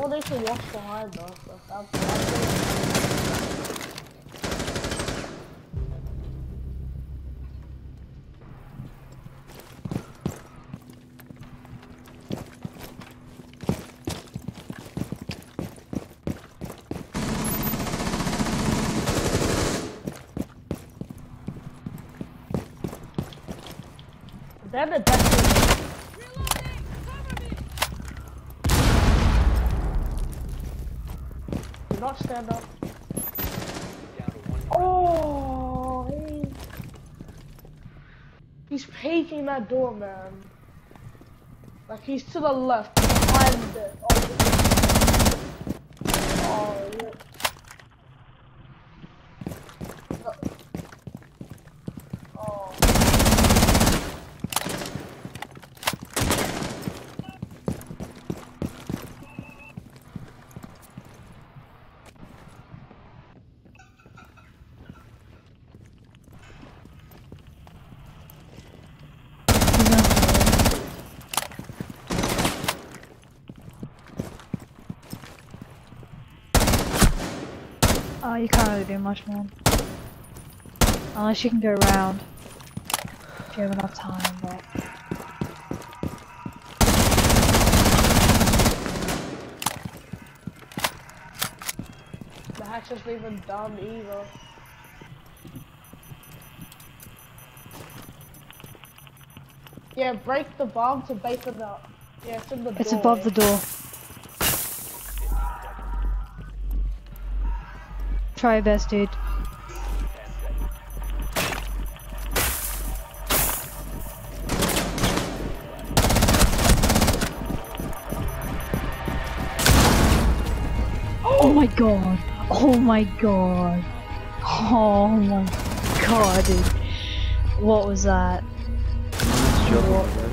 Oh, they can watch behind us. That's they're the best. Do not stand up. Oh, he's peeking that door, man. Like he's to the left, behind it. Oh, yeah. Oh. Oh, you can't really do much, man. Unless you can go around. If you have enough time, but... The hatch isn't even done either. Yeah, break the bomb to bait it up. Yeah, it's in the door. It's above the door. Try your best, dude. Oh my god! Oh my god! Oh my god, dude. What was that? What?